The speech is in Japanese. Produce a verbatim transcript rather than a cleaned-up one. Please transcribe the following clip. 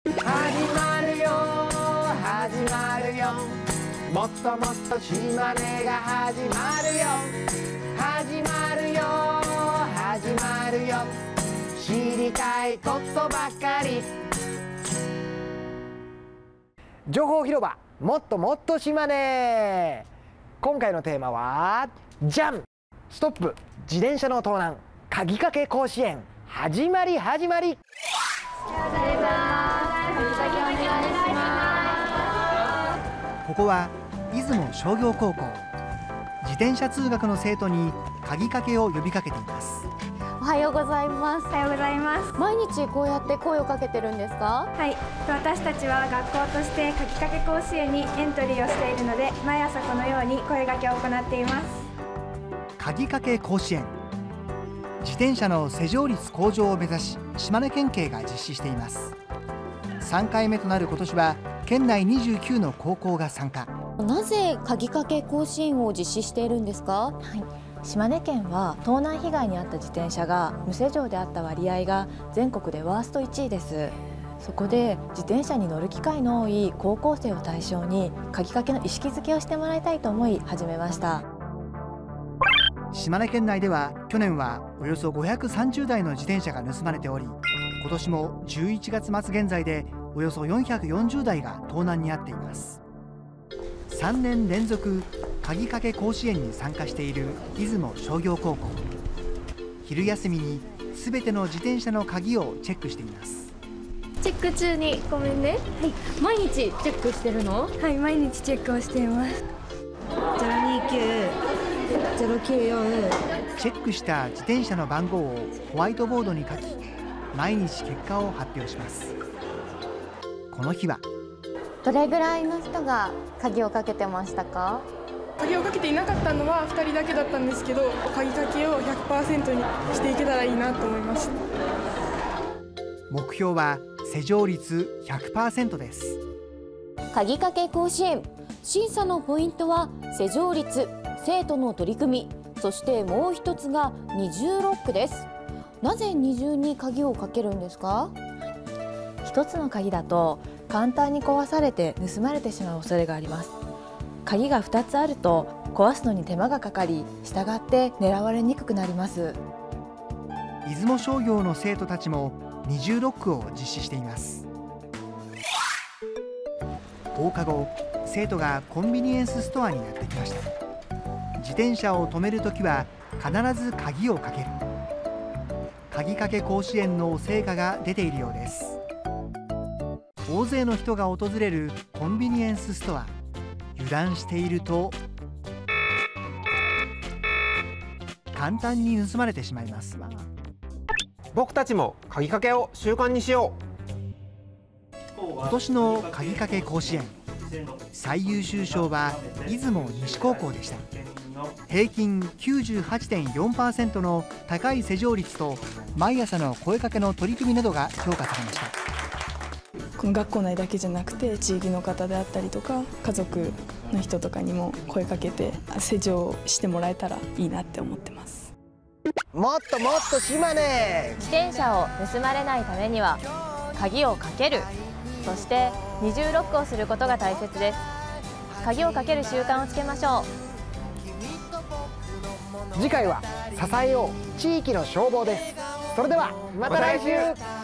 始まるよ始まるよ、もっともっと島根が始まるよ、始まるよ始まるよ、知りたいことばかり。情報広場もっともっと島根。今回のテーマはじゃん、ストップ自転車の盗難鍵かけ甲子園始まり始まり。 ここは出雲商業高校。自転車通学の生徒に鍵かけを呼びかけています。 おはようございます。 おはようございます。 毎日こうやって声をかけてるんですか？ はい、私たちは学校として鍵かけ甲子園にエントリーをしているので、毎朝このように声掛けを行っています。 鍵かけ甲子園、自転車の施錠率向上を目指し、島根県警が実施しています。さんかいめとなる今年は県内にじゅうきゅうの高校が参加。 なぜ鍵かけ甲子園を実施しているんですか？ はい、島根県は盗難被害に遭った自転車が無施錠であった割合が全国でワーストいちいです。そこで自転車に乗る機会の多い高校生を対象に鍵かけの意識づけをしてもらいたいと思い始めました。 島根県内では去年はおよそごひゃくさんじゅうだいの自転車が盗まれており、今年もじゅういちがつまつ現在でおよそよんひゃくよんじゅうだいが盗難に遭っています。さんねんれんぞく鍵かけ甲子園に参加している出雲商業高校。昼休みにすべての自転車の鍵をチェックしています。 チェック中にごめんね。はい、毎日チェックしてるの？ はい、毎日チェックをしています。ゼロにきゅう ゼロきゅうよん。 チェックした自転車の番号をホワイトボードに書き、毎日結果を発表します。この日はどれぐらいの人が鍵をかけてましたか？ 鍵をかけていなかったのはふたりだけだったんですけど、鍵かけを ひゃくパーセント にしていけたらいいなと思いました。 目標は施錠率 ひゃくパーセント です。 鍵かけ甲子園、審査のポイントは施錠率、生徒の取り組み、そしてもう一つが二重ロックです。なぜ二重に鍵をかけるんですか？ 一つの鍵だと簡単に壊されて盗まれてしまう恐れがあります。鍵がふたつあると壊すのに手間がかかり、従って狙われにくくなります。 出雲商業の生徒たちも二重ロックを実施しています。放課後、生徒がコンビニエンスストアにやってきました。自転車を止めるときは必ず鍵をかける。鍵かけ甲子園の成果が出ているようです。大勢の人が訪れるコンビニエンスストア。油断していると簡単に盗まれてしまいます。 僕たちも鍵かけを習慣にしよう。今年の鍵かけ甲子園、最優秀賞は出雲西高校でした。平均 きゅうじゅうはちてんよんパーセント の高い施錠率と毎朝の声かけの取り組みなどが評価されました。 この学校内だけじゃなくて、地域の方であったりとか家族の人とかにも声かけて施錠してもらえたらいいなって思ってます。 もっともっと島根。 自転車を盗まれないためには鍵をかける、そして二重ロックをすることが大切です。鍵をかける習慣をつけましょう。 次回は支えよう地域の消防です。それではまた来週。